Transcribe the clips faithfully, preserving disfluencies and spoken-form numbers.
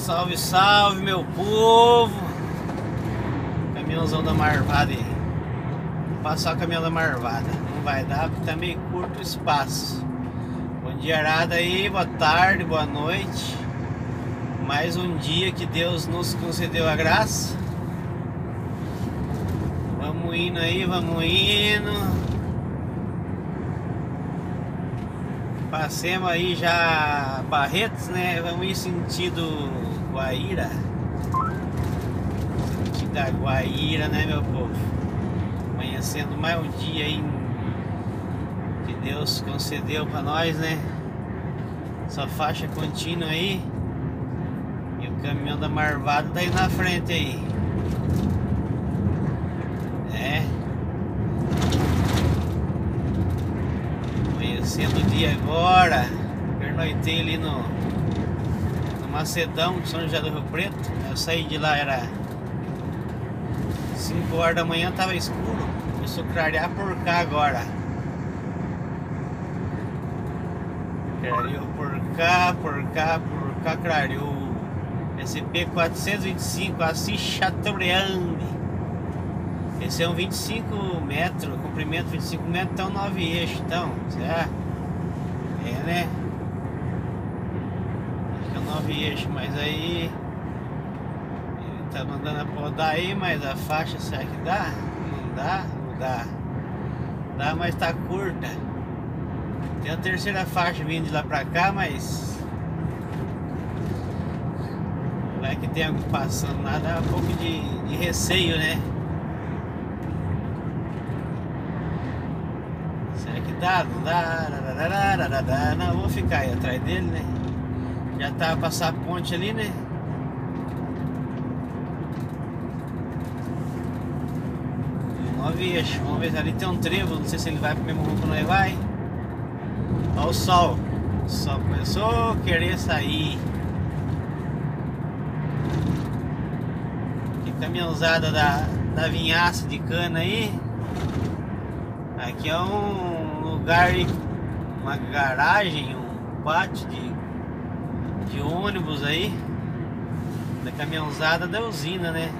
Salve, salve, meu povo! Caminhãozão da Marvada aí. Vou passar o caminhão da Marvada. Não vai dar porque tá meio curto o espaço. Bom dia, arada aí, boa tarde, boa noite. Mais um dia que Deus nos concedeu a graça. Vamos indo aí, vamos indo. Passemos aí já Barretos, né? Vamos ir sentido Guaíra. Sentido da Guaíra, né, meu povo? Amanhecendo mais um dia aí que Deus concedeu pra nós, né? Essa faixa contínua aí. E o caminhão da Marvada tá aí na frente aí. É. Amanhecendo o dia agora. Pernoitei ali no, no Macedão, São José do Rio Preto. Eu saí de lá, era cinco horas da manhã, tava escuro. Começou a clarear por cá agora. Clareou por cá, por cá, por cá, clareou. S P quatrocentos e vinte e cinco, Assis Chateaubriand. Esse é um vinte e cinco metros, comprimento vinte e cinco metros, então nove eixos, então, será? É, né? Acho que é nove eixos, mas aí ele tá mandando a podar aí, mas a faixa será que dá? Não dá? Não dá. Dá, mas tá curta. Tem a terceira faixa vindo de lá pra cá, mas não é que tem algo passando lá, dá um pouco de, de receio, né? Será que dá? Não dá? Não, vou ficar aí atrás dele, né? Já tá a passar a ponte ali, né? Nove eixos, vamos ver, ali tem um trevo, não sei se ele vai pro mesmo rumo que nós vai. Olha o sol. O sol começou a querer sair. Que caminhãozada da, da vinhaça de cana aí. Aqui é um lugar, uma garagem, um pátio de, de ônibus aí. Da caminhãozada da usina, né?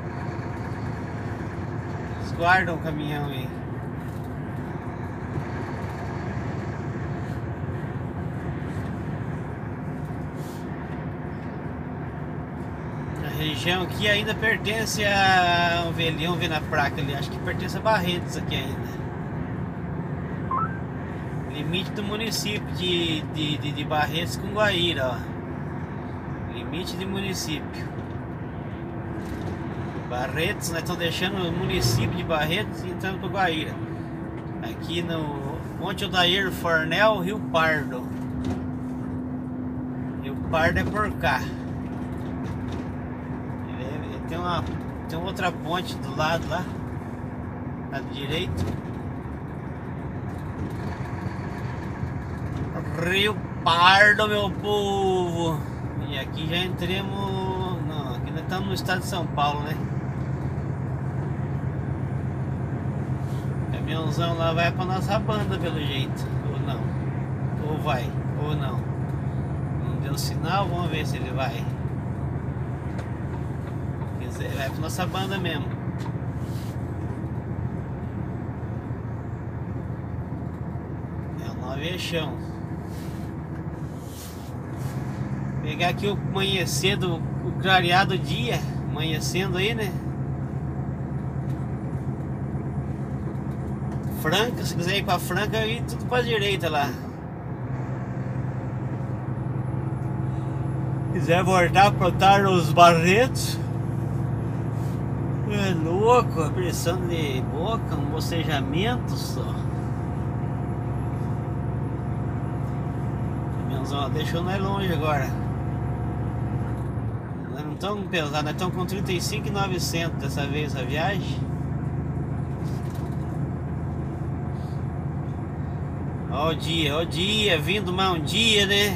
Eles guardam o caminhão aí. A região aqui ainda pertence a um velhão, ver na placa ali, acho que pertence a Barretos aqui ainda. Limite do município de, de, de, de Barretos com Guaíra, ó. Limite de município. Barretos, nós estamos deixando o município de Barretos e entrando para Guaíra. Aqui no Monte Odair Fornel, Rio Pardo. Rio Pardo é por cá. Tem uma, tem outra ponte do lado lá, lado direito. Rio Pardo, meu povo. E aqui já entremos. Não, aqui nós estamos no estado de São Paulo, né? O caminhãozão lá vai pra nossa banda, pelo jeito. Ou não. Ou vai, ou não. Não deu sinal, vamos ver se ele vai. Vai pra nossa banda mesmo. É o nove eixão. Pegar aqui o amanhecer do o clareado dia. Amanhecendo aí, né? Franca, se quiser ir pra Franca, aí tudo pra direita lá. Se quiser voltar pra estar nos Barretos. É louco, a pressão de boca, um bocejamento só. Caminhãozão deixou nós longe agora. Nós não estamos pesados, nós estamos com trinta e cinco mil e novecentos dessa vez a viagem. Ó o dia, ó o dia, vindo mais um dia, né?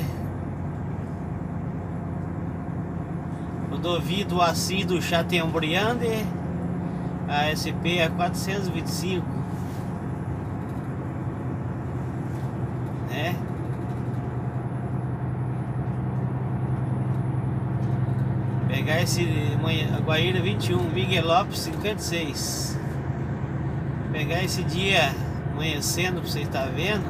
Rodovia do Assis do Chateaubriand. A S P é quatrocentos e vinte e cinco, né? Pegar esse manhã, Guaíra vinte e um, Miguelópolis cinquenta e seis. Pegar esse dia amanhecendo pra você estar vendo.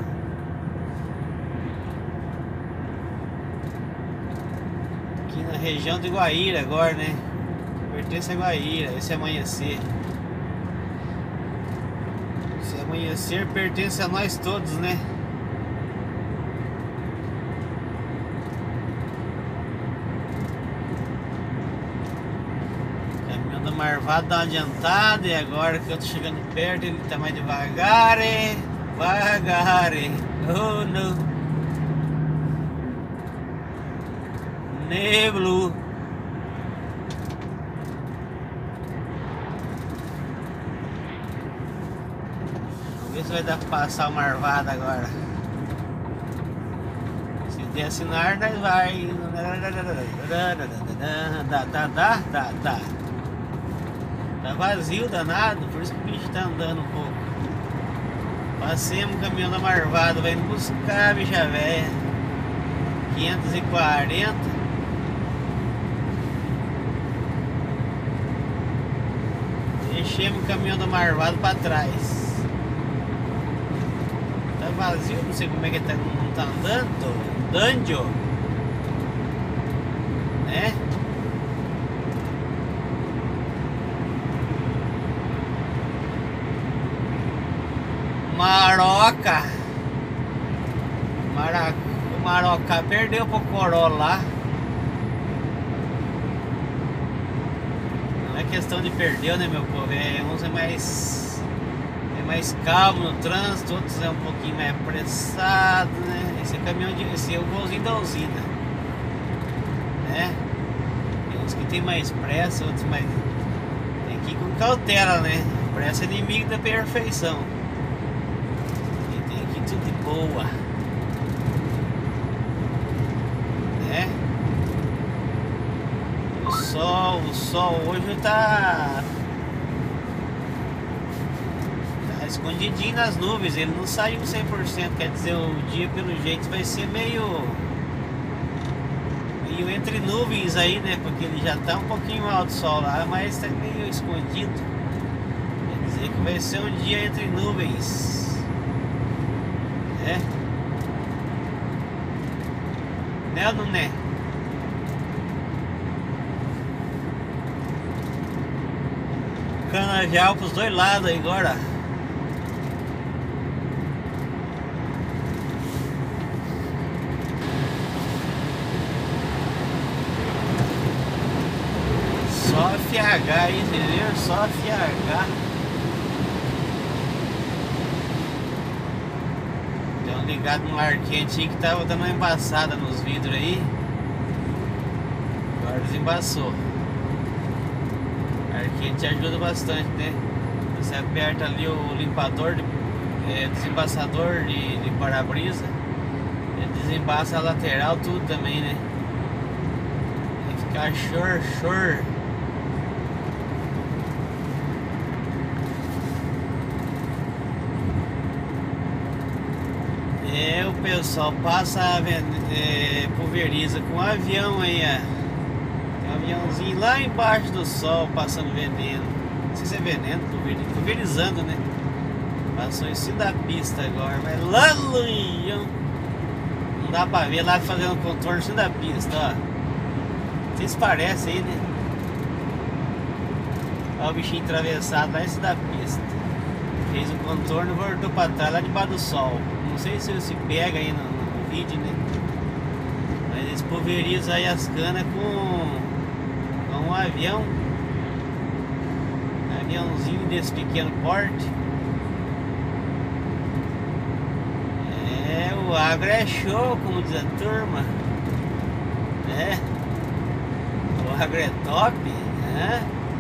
Aqui na região de Guaíra agora, né? Pertence a Guaíra, esse amanhecer. Esse amanhecer pertence a nós todos, né? Marvado dá uma adiantada e agora que eu tô chegando perto ele tá mais devagar, é? Devagar, é? Oh não. Neblo. Vamos ver se vai dar pra passar o Marvado agora. Se der assinar, nós vai. Dá, dá, dá, dá, dá. Tá vazio danado, por isso que o bicho tá andando um pouco. Passemos o caminhão da Marvada, vai indo buscar a bicha velha. quinhentos e quarenta. Deixemos o caminhão da Marvada pra trás. Tá vazio, não sei como é que ele tá, não tá andando. Danjo, né? Maroca. Mara... O Maroca perdeu pro Corolla lá. Não é questão de perder, né, meu povo? É, uns é mais é mais calmo no trânsito, outros é um pouquinho mais apressado, né? Esse é caminhão de. Esse é o golzinho da usina, né? Tem uns que tem mais pressa, outros mais. Tem que ir com cautela, né? Pressa é inimigo da perfeição. Tudo de boa, né? O sol, o sol hoje tá tá escondidinho nas nuvens, ele não saiu cem por cento, quer dizer, o dia pelo jeito vai ser meio meio entre nuvens aí, né? Porque ele já tá um pouquinho alto o sol lá, mas tá meio escondido, quer dizer que vai ser um dia entre nuvens. É? Né ou não é? Canavial pros dois lados aí agora. Só F H aí, entendeu? Só F H. Ligado no ar quente aí que tava dando uma embaçada nos vidros aí. Agora desembaçou. Ar quente ajuda bastante, né? Você aperta ali o limpador, de, é, desembaçador de, de para-brisa, ele desembaça a lateral tudo também, né? Tem que ficar chor, chor. É, o pessoal passa, é, pulveriza com um avião aí, ó. Tem um aviãozinho lá embaixo do sol passando veneno. Não sei se é veneno, pulverizando, né? Passou em cima da pista agora, mas lá longe não dá pra ver lá fazendo contorno em cima da pista, ó. Vocês parecem aí, né? Olha o bichinho atravessado lá em cima da pista. Fez o contorno e voltou pra trás lá debaixo do sol. Não sei se se pega aí no, no vídeo, né? Mas eles pulverizam aí as canas com, com um avião. Um aviãozinho desse pequeno porte. É, o agro é show, como diz a turma. É. O agro é top, né?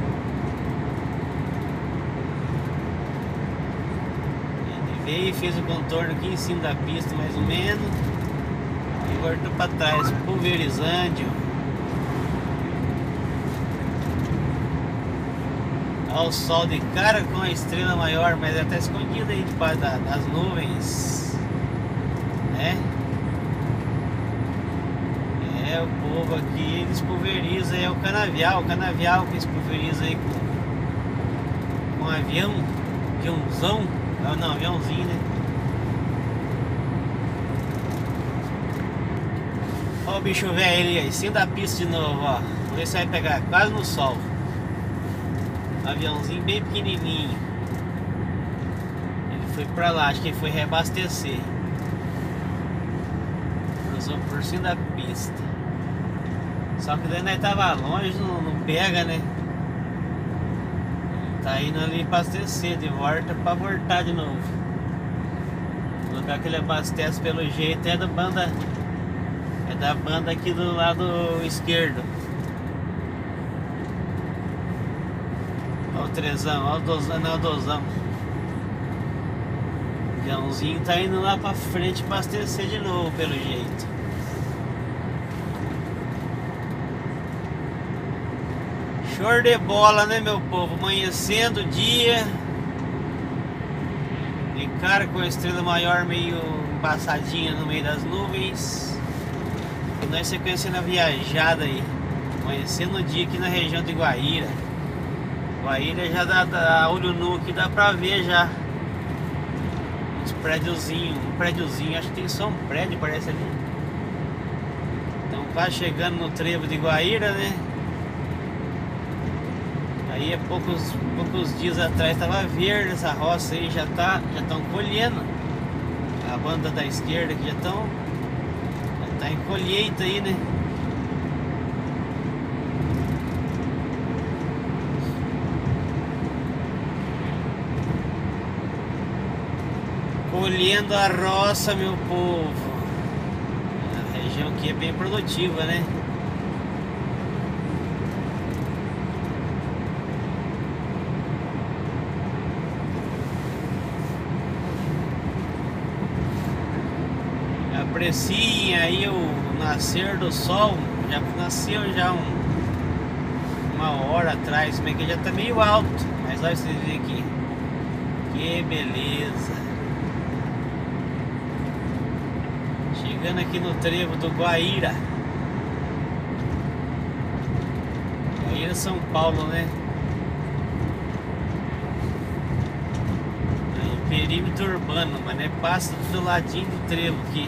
Veio e fez o contorno aqui em cima da pista mais ou menos e voltou para trás, pulverizando. Olha o sol de cara com a estrela maior, mas ela está escondida aí debaixo da, das nuvens, né? É, o povo aqui, eles pulverizam, é o canavial, o canavial que eles pulverizam aí com, com um avião, aviãozão, não, aviãozinho, né? Ó o bicho velho ali, aí, em cima da pista de novo, ó. Vamos ver se vai pegar quase no sol. Aviãozinho bem pequenininho. Ele foi pra lá, acho que ele foi reabastecer. Cruzou por cima da pista. Só que daí nós tava longe, não, não pega, né? Tá indo ali abastecer de volta pra voltar de novo. O lugar que ele abastece pelo jeito é da banda. É da banda aqui do lado esquerdo. Olha o trezão, olha o dozão, não é o dozão. O aviãozinho tá indo lá pra frente abastecer de novo pelo jeito. Show de bola, né, meu povo? Amanhecendo o dia. De cara com a estrela maior meio embaçadinha no meio das nuvens. E nós sequenciando a viajada aí. Amanhecendo o dia aqui na região de Guaíra. Guaíra já dá, dá olho nu aqui, dá pra ver já. Uns prédiozinhos, um prédiozinho, acho que tem só um prédio, parece ali. Então quase chegando no trevo de Guaíra, né? Aí há poucos, poucos dias atrás estava verde essa roça aí, já tá, já estão colhendo. A banda da esquerda que já estão, já tá em colheita aí, né? Colhendo a roça, meu povo. A região aqui é bem produtiva, né? Apreciem aí o nascer do sol. Já nasceu já um, uma hora atrás, mas que já tá meio alto. Mas olha vocês verem aqui. Que beleza. Chegando aqui no trevo do Guaíra. Guaíra, São Paulo, né? Aí, perímetro urbano, mas né, passa do ladinho do trevo aqui.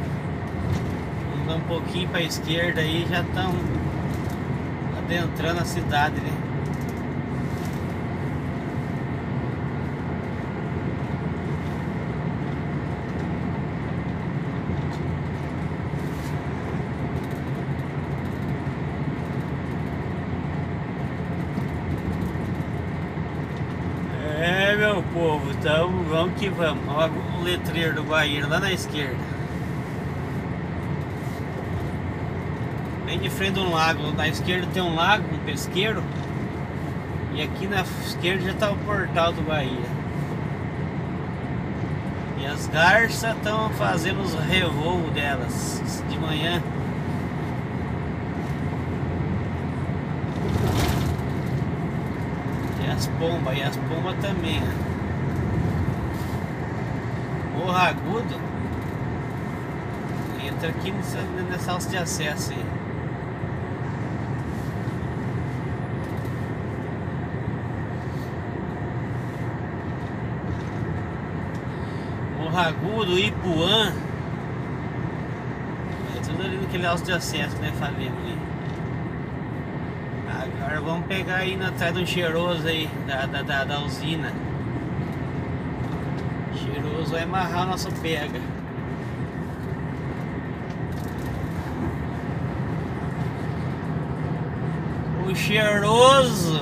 Um pouquinho para a esquerda aí, já estão adentrando a cidade, né? É, meu povo, então vamos que vamos. Olha o letreiro do Guaíra lá na esquerda. Bem de frente de um lago, na esquerda tem um lago, um pesqueiro. E aqui na esquerda já está o portal do Guaíra. E as garças estão fazendo os revoos delas de manhã. E as pombas, e as pombas também. Morro Agudo. Entra aqui nessa, nessa alça de acesso aí. Agudo, Ipuã. É tudo ali naquele alto de acesso que nós falamos ali. Agora vamos pegar aí na atrás de um cheiroso aí da, da, da, da usina. Cheiroso vai amarrar o nosso pega. O cheiroso.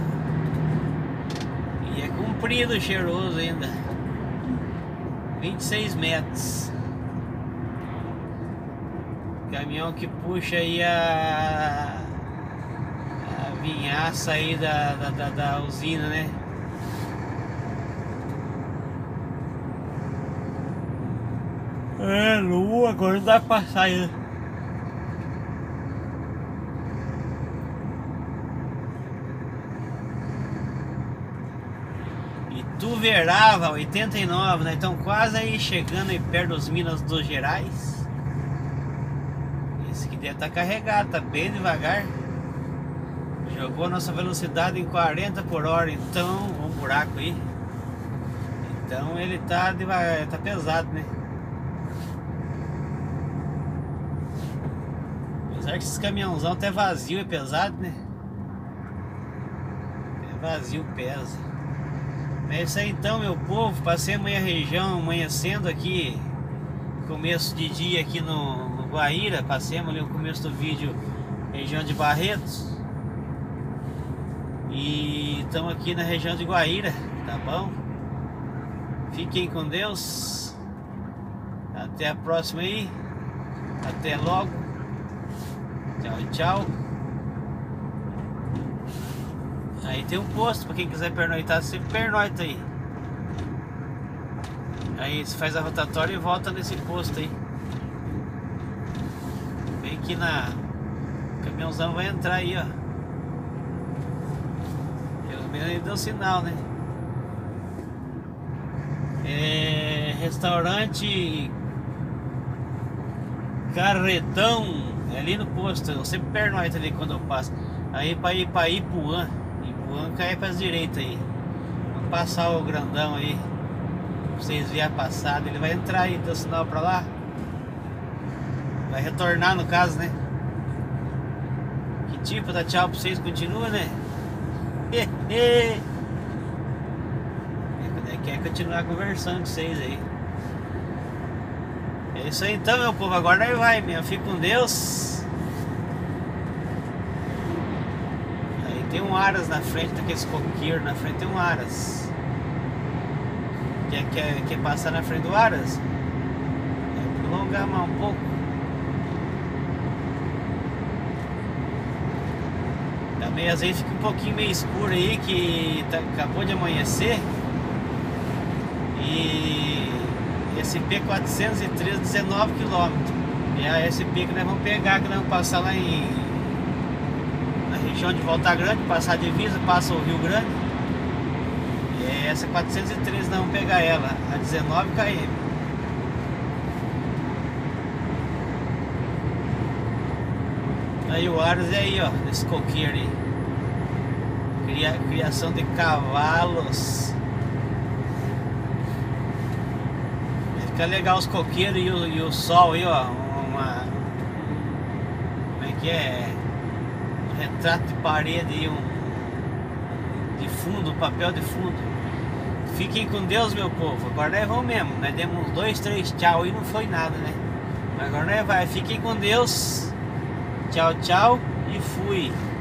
E é comprido o cheiroso ainda. vinte e seis metros. Caminhão que puxa aí a, a vinhaça aí da, da, da, da usina, né? É, lua, agora não dá pra sair. Ituverava, oitenta e nove, né? Então quase aí chegando aí perto dos Minas dos Gerais. Esse aqui deve estar carregado, tá bem devagar. Jogou a nossa velocidade em quarenta por hora, então, um buraco aí. Então ele tá devagar, tá pesado, né? Apesar que esses caminhãozão até vazio é pesado, né? É vazio, pesa. É isso aí então, meu povo. Passei amanhã a região, amanhecendo aqui, começo de dia aqui no, no Guaíra. Passemos ali o começo do vídeo, região de Barretos. E estamos aqui na região de Guaíra, tá bom? Fiquem com Deus. Até a próxima aí. Até logo. Tchau, tchau. Aí tem um posto para quem quiser pernoitar, você pernoita aí. Aí você faz a rotatória e volta nesse posto aí. Vem aqui na... O caminhãozão vai entrar aí, ó. Pelo menos ele deu sinal, né? É... Restaurante Carretão. É ali no posto. Eu sempre pernoito ali quando eu passo. Aí para ir para Ipuã. Ipuã cai para as direitas aí. Vamos passar o grandão aí. Pra vocês verem a passada. Ele vai entrar aí, deu sinal para lá. Vai retornar no caso, né? Que tipo, dá tchau pra vocês, continua, né? Quer continuar conversando com vocês aí. É isso aí então, meu povo. Agora nós vai mesmo. Fique com Deus. Aí tem um Aras na frente, daqueles coqueiros na frente tem um Aras. Quer, quer, quer passar na frente do Aras? Vai prolongar mais um pouco. Também às vezes fica um pouquinho meio escuro aí, que tá, acabou de amanhecer. E S P quatrocentos e treze, dezenove quilômetros. E a S P que nós vamos pegar, que nós vamos passar lá em na região de Volta Grande, passar a divisa, passa o Rio Grande. E essa quatrocentos e treze nós vamos pegar ela a dezenove quilômetros. Aí o Aras é aí, ó, desse coqueiro aí. Cria, criação de cavalos. Fica legal os coqueiros e o, e o sol aí, ó. Uma, como é que é? Um retrato de parede aí, um de fundo, um papel de fundo. Fiquem com Deus, meu povo. Agora nós vamos mesmo. Nós demos uns dois, três tchau e não foi nada, né? Mas agora nós vai. Fiquem com Deus. Tchau, tchau e fui.